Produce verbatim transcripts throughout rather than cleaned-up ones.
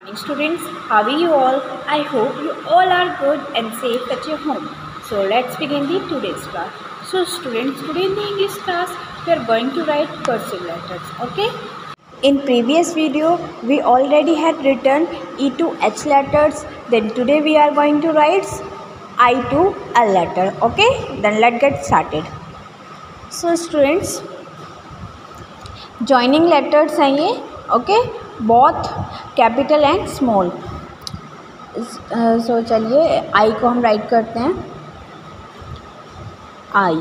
Morning students, how are you all? I hope you all are good and safe at your home. So let's begin the today's class. So students, today in the English class we are going to write cursive letters, okay? In previous video we already had written E to H letters. Then today we are going to write I to L letter, okay? Then let's get started. So students, joining letters हैं ये, okay? Both capital and small. So चलिए I को हम write करते हैं. I,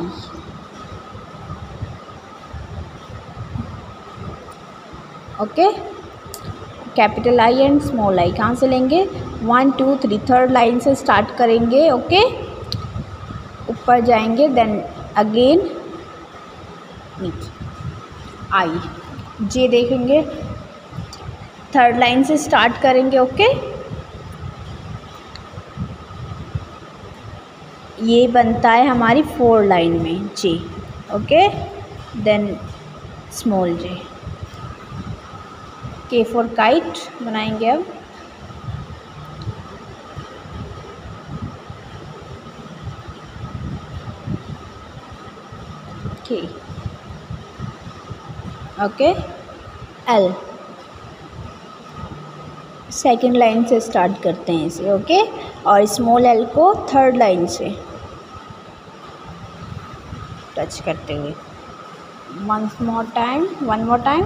okay. Capital I and small I कहाँ से लेंगे? One two three third line से स्टार्ट करेंगे, ओके. ऊपर जाएंगे, देन अगेन नीचे आई. जे देखेंगे, थर्ड लाइन से स्टार्ट करेंगे, ओके. ये बनता है हमारी फोर लाइन में J, okay. Then small J. K for kite बनाएंगे अब. K, okay. L second line से स्टार्ट करते हैं इसे, ओके. और स्मॉल एल को थर्ड लाइन से टच करते हुए. One more time one more time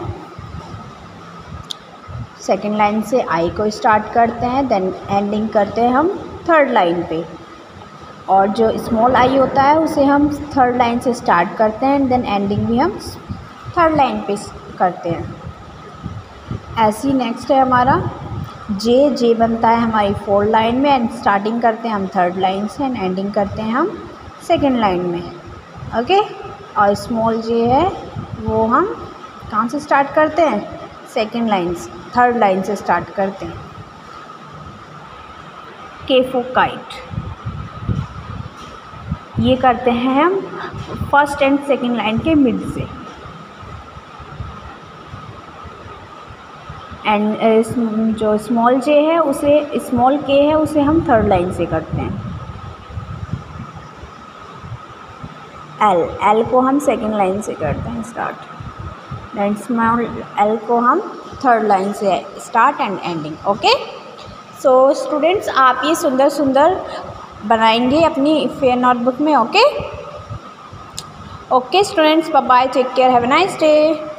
second line से आई को स्टार्ट करते हैं, देन एंडिंग करते हैं हम थर्ड लाइन पे. और जो स्मॉल आई होता है उसे हम थर्ड लाइन से स्टार्ट करते हैं, देन एंडिंग भी हम थर्ड लाइन पे करते हैं. ऐसी नेक्स्ट है हमारा जे. जे बनता है हमारी फोर्थ लाइन में एंड स्टार्टिंग करते हैं हम थर्ड लाइन से एंड एंडिंग करते हैं हम सेकेंड लाइन में, ओके. और स्मॉल जे है वो हम कहाँ से स्टार्ट करते हैं? सेकेंड लाइन से, थर्ड लाइन से स्टार्ट करते हैं. के फॉर काइट ये करते हैं हम फर्स्ट एंड सेकेंड लाइन के मिड से. एंड जो स्मॉल जे है उसे, स्मॉल के है उसे हम थर्ड लाइन से करते हैं. एल एल को हम सेकेंड लाइन से करते हैं स्टार्ट. देन स्मॉल एल को हम थर्ड लाइन से start and ending, okay. So students, आप ये सुंदर सुंदर बनाएंगे अपनी फेयर नोटबुक में, okay. Okay students, bye bye, take care, have a nice day.